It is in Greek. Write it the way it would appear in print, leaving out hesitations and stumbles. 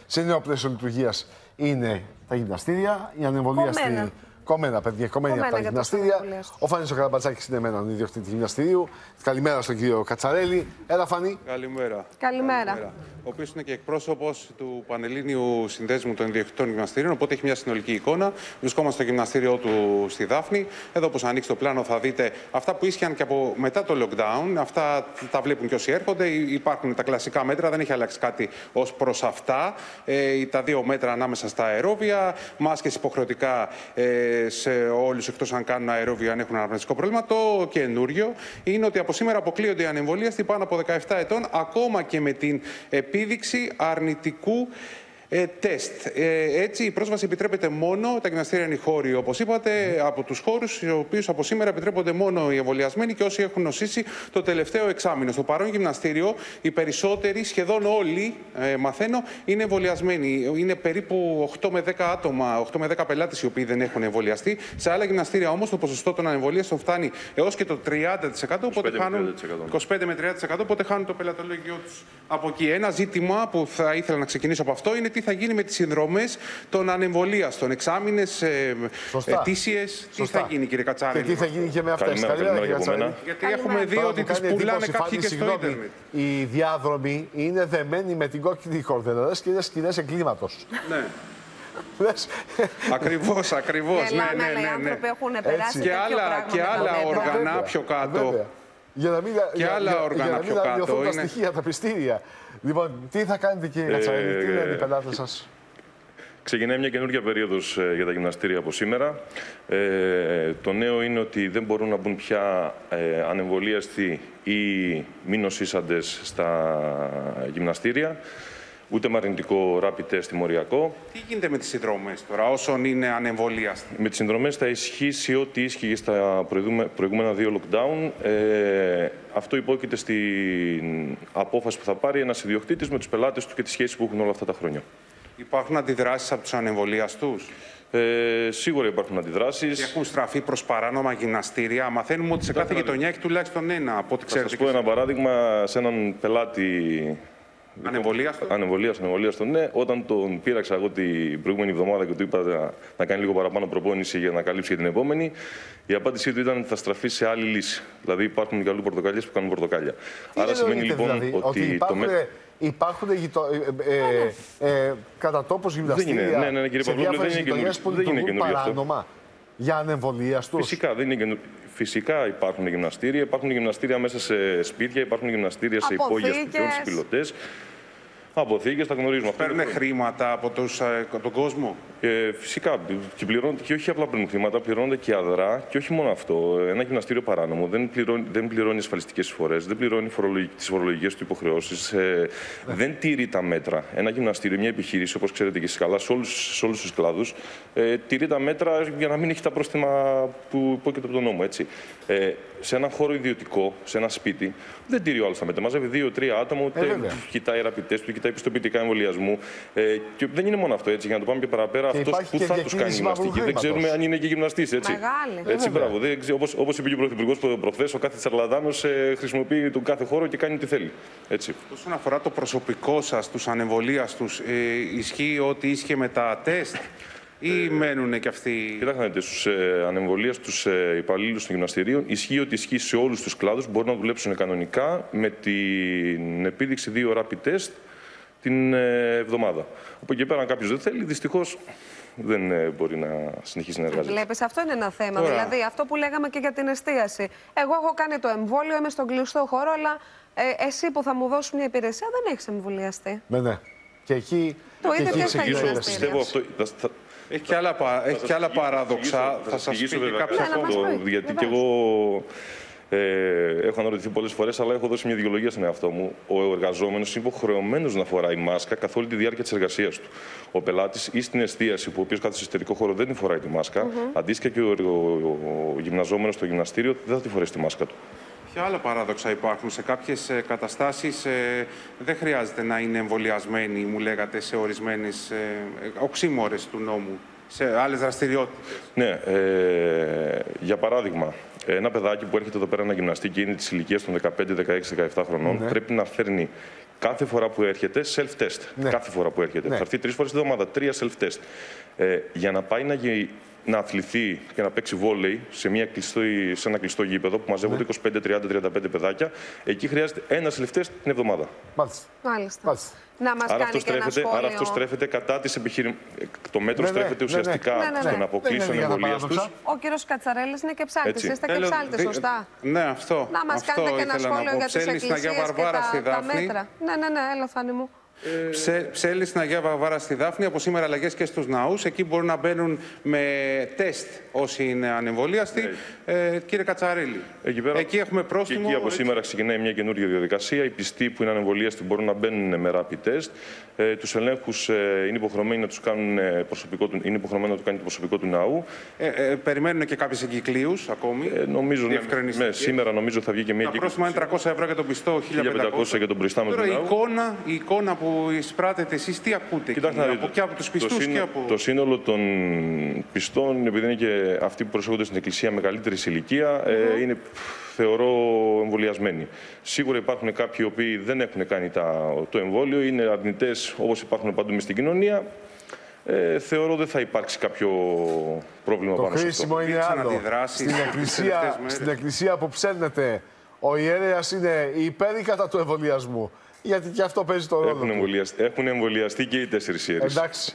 σε νέο πλαίσιο λειτουργίας είναι τα γυμναστήρια. Η ανεμβολίαστη. Κομμένα, παιδιά, κομμένοι από τα γυμναστήρια. Ο Φάνης ο Καραμπατσάκης είναι με έναν ιδιοκτήτη γυμναστηρίου. Καλημέρα στον κύριο Κατσαρέλη. Έλα, Φάνη. Καλημέρα. Καλημέρα. Ο οποίος είναι και εκπρόσωπος του Πανελλήνιου Συνδέσμου των Ιδιοκτητών Γυμναστηρίων, οπότε έχει μια συνολική εικόνα. Βρισκόμαστε στο γυμναστήριό του στη Δάφνη. Εδώ, όπως ανοίξει το πλάνο, θα δείτε αυτά που ίσχυαν και από μετά το lockdown. Αυτά τα βλέπουν και όσοι έρχονται. Υπάρχουν τα κλασικά μέτρα, δεν έχει αλλάξει κάτι ως προς αυτά. Τα 2 μέτρα ανάμεσα στα αερόβια, μάσκες υποχρεωτικά σε όλους εκτός αν κάνουν αερόβιο, αν έχουν αναπνευστικό πρόβλημα. Το καινούριο είναι ότι από σήμερα αποκλείονται οι ανεμβολίαστοι πάνω από 17 ετών, ακόμα και με την επίδειξη αρνητικού τεστ. Έτσι, η πρόσβαση επιτρέπεται μόνο, τα γυμναστήρια είναι χώροι, όπως είπατε, από τους χώρους, στους οποίους από σήμερα επιτρέπονται μόνο οι εμβολιασμένοι και όσοι έχουν νοσήσει το τελευταίο εξάμηνο. Στο παρόν γυμναστήριο, οι περισσότεροι, σχεδόν όλοι, μαθαίνω, είναι εμβολιασμένοι. Είναι περίπου 8 με 10 άτομα, 8 με 10 πελάτες οι οποίοι δεν έχουν εμβολιαστεί. Σε άλλα γυμναστήρια όμως το ποσοστό των ανεμβολίαστων φτάνει έως και το 30%, οπότε χάνουν 25 με 30%, οπότε χάνουν το πελατολόγιο τους από εκεί. Ένα ζήτημα που θα ήθελα να ξεκινήσω από αυτό είναι τι θα γίνει με τις συνδρομές των ανεμβολίαστων, εξάμηνες, ετήσιες. Τι θα γίνει, κύριε Κατσάρη? Και τι θα γίνει και με αυτές. Γιατί έχουμε δει ότι τις πουλάνε κάποιοι και στο ίντερνετ. Οι διάδρομοι είναι δεμένοι με την κόκκινη κορδέλα και είναι σκηνές εγκλήματος. Ναι. Ακριβώς. Ναι. άνθρωποι έχουν περάσει και άλλα όργανα πιο κάτω. Για να μην αλλοιωθούν τα στοιχεία, τα πιστήρια. Λοιπόν, τι θα κάνετε, κύριε Κατσαρέλη, τι λένε οι πελάτες σας? Ξεκινάει μια καινούργια περίοδος για τα γυμναστήρια από σήμερα. Το νέο είναι ότι δεν μπορούν να μπουν πια ανεμβολίαστοι ή μη νοσήσαντες στα γυμναστήρια, ούτε με αρνητικό rapid test τιμωριακό. Τι γίνεται με τις συνδρομές τώρα, όσων είναι ανεμβολίαστοι? Με τις συνδρομές θα ισχύσει ό,τι ίσχυε στα προηγούμενα 2 lockdown. Αυτό υπόκειται στην απόφαση που θα πάρει ένας ιδιοκτήτης με τους πελάτες του και τη σχέση που έχουν όλα αυτά τα χρόνια. Υπάρχουν αντιδράσεις από τους ανεμβολιαστούς? Σίγουρα υπάρχουν αντιδράσεις. Και έχουν στραφεί προς παράνομα γυμναστήρια. Μαθαίνουμε ότι σε κάθε γειτονιά έχει τουλάχιστον ένα, από ό,τι ξέρετε. Θα σας πω ένα παράδειγμα σε έναν πελάτη. Ανεμβολίαστο, ναι. Όταν τον πείραξα εγώ την προηγούμενη εβδομάδα και του είπα να κάνει λίγο παραπάνω προπόνηση για να καλύψει για την επόμενη, η απάντησή του ήταν ότι θα στραφεί σε άλλη λύση. Δηλαδή υπάρχουν γυαλού πορτοκαλιές που κάνουν πορτοκάλια. Άρα σημαίνει λοιπόν δηλαδή, ότι υπάρχουν κατά τόπος γυμναστήρια σε διάφορες γειτονιές που λειτουργούν παράνομα για ανεμβολίαστους. Φυσικά, φυσικά υπάρχουν γυμναστήρια. Υπάρχουν γυμναστήρια μέσα σε σπίτια, υπάρχουν γυμναστήρια σε υπόγεια σπιτιών, στους πιλωτές. Αποθήκες, τα γνωρίζουμε. Παίρνουν χρήματα από τον κόσμο. Φυσικά. Και όχι απλά παίρνουν χρήματα, πληρώνονται και αδρά. Και όχι μόνο αυτό. Ένα γυμναστήριο παράνομο δεν πληρώνει ασφαλιστικές εισφορές, δεν πληρώνει τις φορολογικές του υποχρεώσεις, δεν τηρεί τα μέτρα. Ένα γυμναστήριο, μια επιχείρηση, όπως ξέρετε και εσείς καλά, σε όλους τους κλάδους, τηρεί τα μέτρα για να μην έχει τα πρόστιμα που υπόκειται από τον νόμο. Έτσι. Σε έναν χώρο ιδιωτικό, σε ένα σπίτι, δεν τηρεί ο άλλος τα μέτρα. Μαζεύει 2-3 άτομα, ούτε κοιτάει rapid test, κοιτάει πιστοποιητικά εμβολιασμού. Και δεν είναι μόνο αυτό, έτσι. Για να το πάμε και παραπέρα, αυτός που θα τους κάνει γυμναστική, δεν ξέρουμε αν είναι και γυμναστής. Έτσι, έτσι μπράβο. Όπως είπε και ο Πρωθυπουργός προχθές, ο κάθε τσαρλατάνος χρησιμοποιεί τον κάθε χώρο και κάνει ό,τι θέλει. Έτσι. Όσον αφορά το προσωπικό σας, τους ανεμβολίαστους, ισχύει ότι ίσχυε με τα τεστ? Ή μένουν και αυτοί? Κοιτάξτε, στους ανεμβολίαστους υπαλλήλους των γυμναστηρίων ισχύει ότι ισχύει σε όλους τους κλάδους. Μπορούν να δουλέψουν κανονικά με την επίδειξη 2 rapid test την εβδομάδα. Από εκεί πέρα, αν κάποιος δεν θέλει, δυστυχώς δεν μπορεί να συνεχίσει να εργάζεται. Βλέπεις, αυτό είναι ένα θέμα. Δηλαδή, αυτό που λέγαμε και για την εστίαση. Εγώ έχω κάνει το εμβόλιο, είμαι στον κλειστό χώρο, αλλά εσύ που θα μου δώσει μια υπηρεσία δεν έχεις εμβολιαστεί. Ναι. Και εκεί. Το ίδιο και στα πιστεύω αυτό. Έχει και άλλα παράδοξα. Θα σας πει και κάποια αυτό. Γιατί και εγώ έχω αναρωτηθεί πολλές φορές, αλλά έχω δώσει μια δικαιολογία στον εαυτό μου. Ο εργαζόμενος είναι υποχρεωμένος να φοράει μάσκα καθ' όλη τη διάρκεια της εργασίας του. Ο πελάτης ή στην εστίαση, που ο οποίος κάθεται σε εσωτερικό χώρο δεν φοράει τη μάσκα, αντίστοιχα και ο γυμναζόμενος στο γυμναστήριο δεν θα τη φορέσει τη μάσκα του. Ποια άλλα παράδοξα υπάρχουν? Σε κάποιες καταστάσεις δεν χρειάζεται να είναι εμβολιασμένοι, μου λέγατε, σε ορισμένες οξύμορες του νόμου, σε άλλες δραστηριότητες. Ναι, για παράδειγμα, ένα παιδάκι που έρχεται εδώ πέρα να γυμναστεί και είναι της ηλικίας των 15, 16, 17 χρονών, πρέπει να φέρνει Κάθε φορά που έρχεται, self-test. Ναι. Κάθε φορά που έρχεται. Ναι. Θα έρθει 3 φορές τη εβδομάδα, 3 self-test. Για να πάει να αθληθεί και να παίξει βόλεϊ σε ένα κλειστό γήπεδο που μαζεύονται 25, 30, 35 παιδάκια, εκεί χρειάζεται ένα self-test την εβδομάδα. Μάλιστα. Να μας Άρα κάνει και ένα σχόλιο. Άρα αυτό στρέφεται κατά της Το μέτρο στρέφεται ουσιαστικά στον αποκλείσει των εμβολίας τους. Ο κύριος Κατσαρέλης είναι και ψάλτης. Είστε και ψάλτης, σωστά? Ναι, αυτό. Να μας κάνετε και ένα σχόλιο για τις εκκλησίες και τα μέτρα. Ναι, έλα Φάνη μου. Ψέλη στην Αγία Βαρβάρα στη Δάφνη. Από σήμερα αλλαγές και στους ναούς. Εκεί μπορούν να μπαίνουν με τεστ όσοι είναι ανεμβολίαστοι. Κύριε Κατσαρέλη, εκεί έχουμε πρόστιμο. Και εκεί από σήμερα ξεκινάει μια καινούργια διαδικασία. Οι πιστοί που είναι ανεμβολίαστοι μπορούν να μπαίνουν με rapid test. Τους ελέγχους είναι υποχρεωμένοι να τους κάνουν το προσωπικό του ναού. Περιμένουν και κάποιες εγκυκλίους ακόμη. Νομίζω, σήμερα νομίζω θα βγει και μια εγκύκλιο. Το πρόστιμο είναι 300 ευρώ για τον πιστό, 1.500 για τον προϊστάμενο του ναού. Η εικόνα που εισπράτετε εσείς, τι ακούτε? Και από τους πιστούς και από... Το σύνολο των πιστών, επειδή είναι και αυτοί που προσέχονται στην Εκκλησία μεγαλύτερης ηλικία, είναι, θεωρώ, εμβολιασμένοι. Σίγουρα υπάρχουν κάποιοι οι οποίοι δεν έχουν κάνει το εμβόλιο, είναι αρνητές όπως υπάρχουν παντού μες στην κοινωνία. Θεωρώ δεν θα υπάρξει κάποιο πρόβλημα πάνω σε αυτό. Το χρήσιμο είναι άλλο. Στην εκκλησία που ψέλνετε, ο ιερέας είναι υπέρ ή κατά του εμβολιασμού? Γιατί και αυτό παίζει το ρόλο. Έχουν εμβολιαστεί και οι 4 ιερείς. Εντάξει.